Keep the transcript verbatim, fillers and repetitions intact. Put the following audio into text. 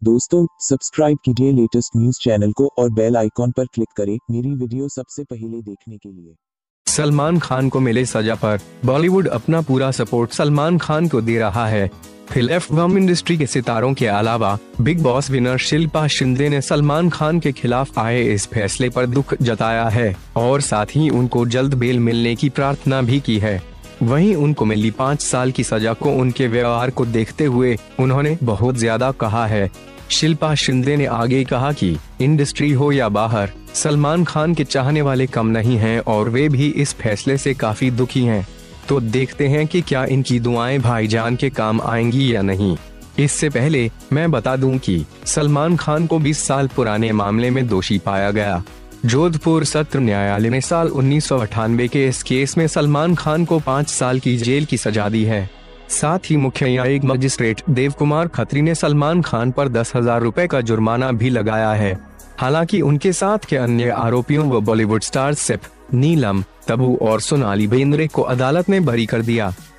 दोस्तों सब्सक्राइब कीजिए latest news channel को और बेल आइकॉन पर क्लिक करें मेरी वीडियो सबसे पहले देखने के लिए। सलमान खान को मिले सजा पर बॉलीवुड अपना पूरा सपोर्ट सलमान खान को दे रहा है। फिल्म इंडस्ट्री के सितारों के अलावा Bigg Boss winner Shilpa Shinde ने सलमान खान के खिलाफ आए इस फैसले पर दुख जताया है और साथ ही उनको जल्द बेल मिलने की प्रार्थना भी की है। वहीं उनको मिली पाँच साल की सजा को उनके व्यवहार को देखते हुए उन्होंने बहुत ज्यादा कहा है। शिल्पा शिंदे ने आगे कहा कि इंडस्ट्री हो या बाहर, सलमान खान के चाहने वाले कम नहीं हैं और वे भी इस फैसले से काफी दुखी हैं। तो देखते हैं कि क्या इनकी दुआएं भाईजान के काम आएंगी या नहीं। इससे पहले मैं बता दूं कि सलमान खान को बीस साल पुराने मामले में दोषी पाया गया। जोधपुर सत्र न्यायालय ने साल उन्नीस सौ अट्ठानवे के इस केस में सलमान खान को पाँच साल की जेल की सजा दी है। साथ ही मुख्य न्यायिक मजिस्ट्रेट देव कुमार खत्री ने सलमान खान पर दस हजार रुपए का जुर्माना भी लगाया है। हालांकि उनके साथ के अन्य आरोपियों व बॉलीवुड स्टार्स सिर्फ नीलम, तब्बू और सोनाली बेंद्रे को अदालत ने बरी कर दिया।